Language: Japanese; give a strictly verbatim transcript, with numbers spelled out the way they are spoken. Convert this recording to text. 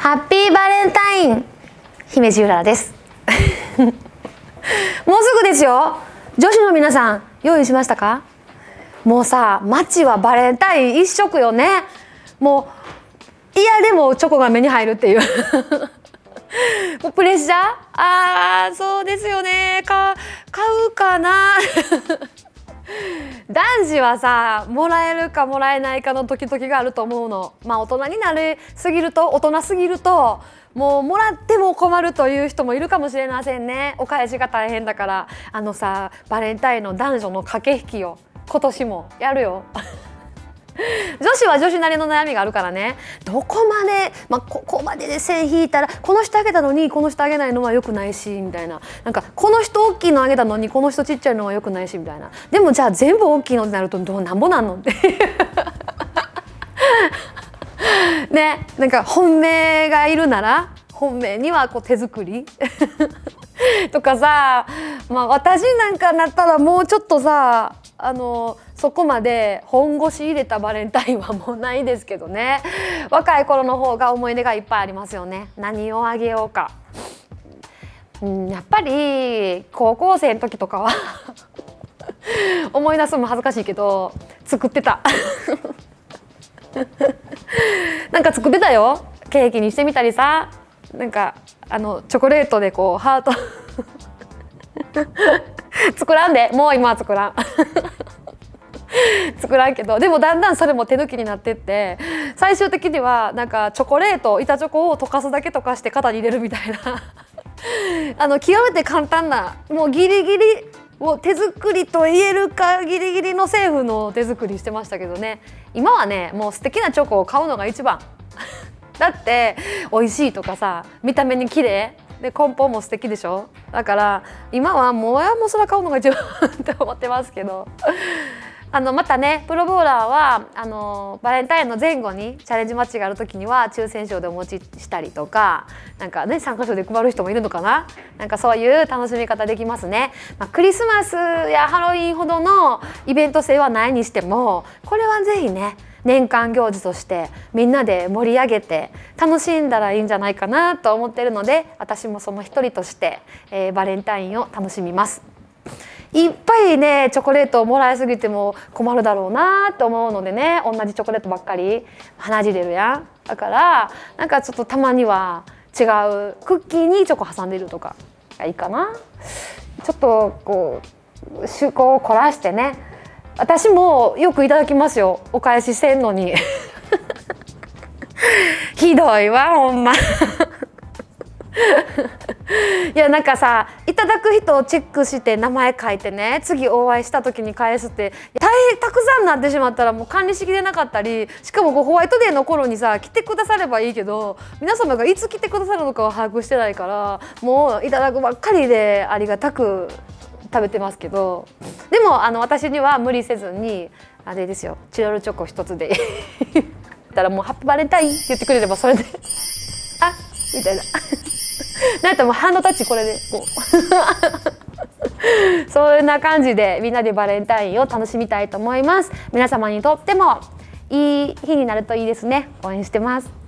ハッピーバレンタイン姫路うららですもうすぐですよ。女子の皆さん用意しましたか？もうさ、街はバレンタイン一色よね。もう嫌でもチョコが目に入るっていうもうプレッシャー。あーそうですよね。か買うかな男児はさ、もらえるかもらえないかの時々があると思うの。まあ大人になりすぎると、大人すぎるともうもらっても困るという人もいるかもしれませんね。お返しが大変だから。あのさ、バレンタインの男女の駆け引きを今年もやるよ女子は女子なりの悩みがあるからね。どこまで、まあ、ここまでで線引いたらこの人あげたのにこの人あげないのは良くないしみたいな。なんかこの人大きいのあげたのにこの人ちっちゃいのは良くないしみたいな。でもじゃあ全部大きいのってなるとどうなんぼなんのってね、なんか本命がいるなら本命にはこう手作りとかさ、まあ私なんかなったらもうちょっとさ、あのそこまで本腰入れたバレンタインはもうないですけどね。若い頃の方が思い出がいっぱいありますよね。何をあげようか。うん、やっぱり高校生の時とかは思い出すのも恥ずかしいけど作ってたなんか作ってたよ。ケーキにしてみたりさ、なんかあのチョコレートでこうハート作らんで、もう今は作らん作らんけど、でもだんだんそれも手抜きになってって、最終的にはなんかチョコレート、板チョコを溶かすだけ溶かして型に入れるみたいなあの極めて簡単な、もうギリギリもう手作りと言えるかギリギリの政府の手作りしてましたけどね。今はね、もう素敵なチョコを買うのが一番だって美味しいとかさ、見た目に綺麗で梱包も素敵でしょ。だから今はもうやもうそれ買うのが一番って思ってますけどあのまたね、プロボーラーはあのバレンタインの前後にチャレンジマッチがある時には抽選賞でお持ちしたりとか、なんかね参加賞で配る人もいるのかな。なんかそういう楽しみ方できますね。まあ、クリスマスやハロウィンほどのイベント性はないにしても、これはぜひね年間行事としてみんなで盛り上げて楽しんだらいいんじゃないかなと思ってるので、私もその一人として、えー、バレンタインを楽しみます。いっぱいねチョコレートをもらいすぎても困るだろうなと思うのでね、同じチョコレートばっかり鼻血出るやん。だからなんかちょっとたまには違うクッキーにチョコ挟んでるとかがいいかな。ちょっとこう趣向を凝らしてね。私もよくいただきますよ、お返しせんのにひどいわほんまいやなんかさ、いただく人をチェックして名前書いてね、次お会いした時に返すって大変たくさんになってしまったらもう管理しきれなかったり、しかもこうホワイトデーの頃にさ来てくださればいいけど、皆様がいつ来てくださるのかは把握してないから、もういただくばっかりでありがたく食べてますけど、でもあの私には無理せずにあれですよ、チロルチョコ一つでたらもうハッピーバレンタインって言ってくれればそれであみたいななんともうハンドタッチこれでこうそんな感じでみんなでバレンタインを楽しみたいと思います。皆様にとってもいい日になるといいですね。応援してます。